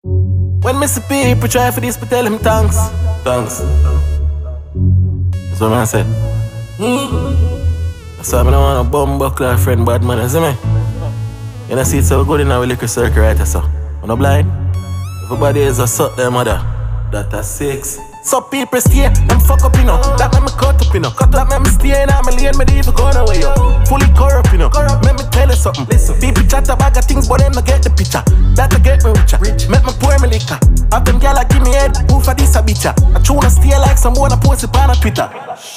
When me see people try for this, but tell them thanks. Thanks. That's what I say. That's why I don't want a bum buckler friend bad man, you see me? You know see it's so good in our liquor circle right so. I'm not blind. Everybody is a suck their mother. That a 6. So people stay, them fuck up, you know. That make me cut up, you know. That make me stay in my lane, me even go away, yo. Fully corrupt, you know. Let me tell you something. Listen, people chat a bag of things, but them not get the picture. That'll get me richer. Make me pour me liquor. Have them gyal give me head, who for this a bitcha. I try to stay like some wanna post it on Twitter.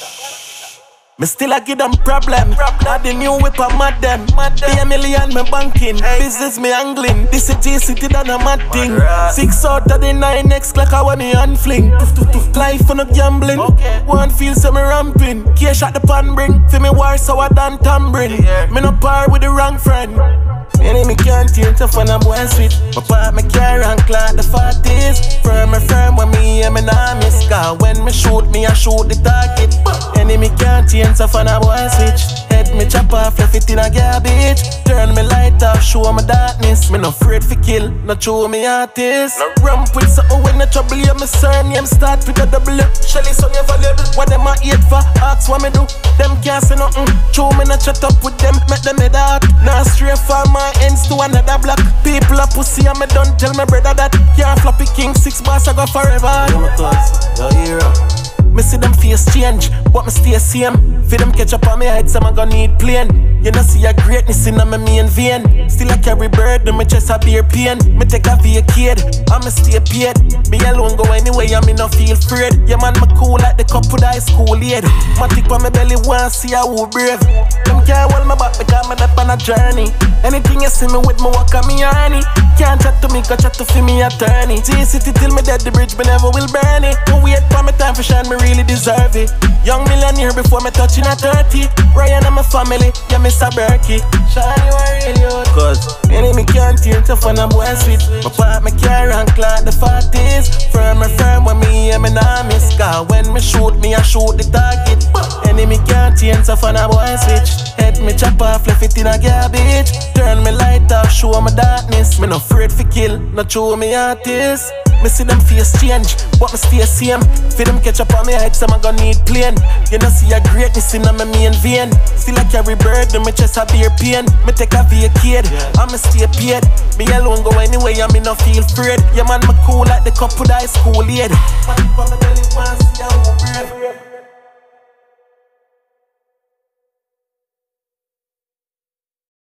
Me still a give them problem. Not the new whip a mad them. Be a million me banking. Business me angling. This a J-City done a mad thing. 6 out of the 9 next clock I want me unfling. Life for no gambling. One feel so me ramping. Cash at the pan bring. Feel me war so I done tambering. Me no par with the wrong friend. Enemy can't change tough when I'm boy sweet. My part me carry and clock the 40s. Firm when me and me nah miss. Cause when me shoot me I shoot the target. Enemy can't change tough when I'm boy switch. Head me chop off left it in a garbage. Turn me light off show me darkness. Me no afraid for kill, not show me artist. No ramp with something when the trouble you me surname start with a double up. Shelly son you valuable. What them a hate for? Ask what me do. Them can't say nothing. Show me not chat up with them. Make them head out. Now straight from my ends to another block. People a pussy and me don't tell my brother that. Can't floppy king 6 bars I go forever. Yo my cuz, yo hero. Me see them face change, but me stay same. For them catch up on me head, some I gon' need plane. You know see a greatness in my main vein. Still I carry burden, me chest a beer pain. Me take a vacate, and me stay paid. Me alone go anyway, and me no feel afraid. Yeah man, me cool like the couple high school aid. Matic on my belly, want see how brave. Them can't hold me back because me up on a journey. Anything you see me with, me walk on me honey. Can't chat to me, cause chat to feel me attorney. J-City till me dead, the bridge me never will burn it. No wait for me time for shine, me really deserve it. Young millionaire before me touching a 30. Ryan and my family, yeah, Mr. Berkey. Shine you are really old. Cause enemy can't turn tough when I'm boy sweet. My part me carry and clock the 40s. Firm when me and me nah miss. Cause when me shoot me, I shoot the target. Enemy can't turn tough when I'm boy switch. Head me chop off, left it in a garbage. Turn me light off, show me darkness. Me no afraid for kill, not show me artist. Me see them face change, but me stay same. For them catch up on me head, some I gon' need plane. You know see a greatness in my main vein. Still I carry burden, me chest a beer pain. Me take a vacate, and me stay paid. Me alone go anyway, and me no feel afraid. Yeah man, me cool like the couple high school aid. Man, on the belly, want see how brave.